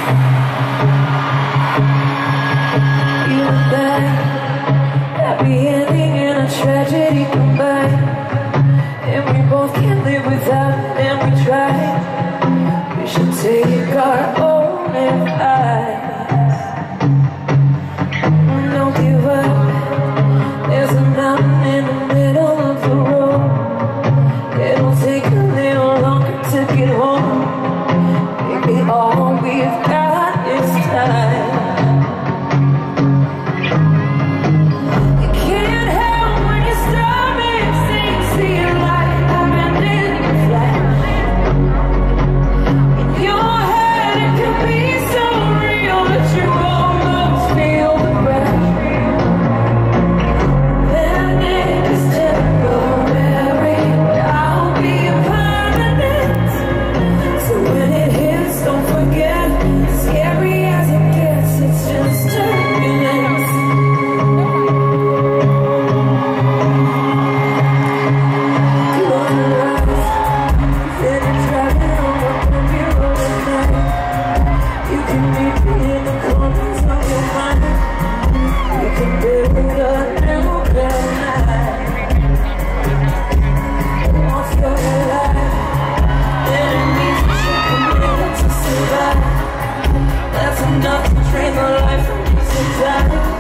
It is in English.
You and I, happy ending and a tragedy combined, and we both can't live without it, and we try. We should take our own advice. Don't give up, there's a mountain in the middle of the road. It'll take a little longer to get home. Maybe all we've got is time. You can't help when your stomach sinks to your life, happened in the flash. In your head it can be so real that you almost feel the crash. Panic is temporary, I'll be permanent. So when it hits, don't forget, scary as it gets, it's just turbulence. Close your eyes, then you're driving on a bumpy road at night. You can meet me in the corners of your mind. We can build a new cloud night. Once you're alive, then it means that you're committed to survive. That's enough to drain the life from you sometimes.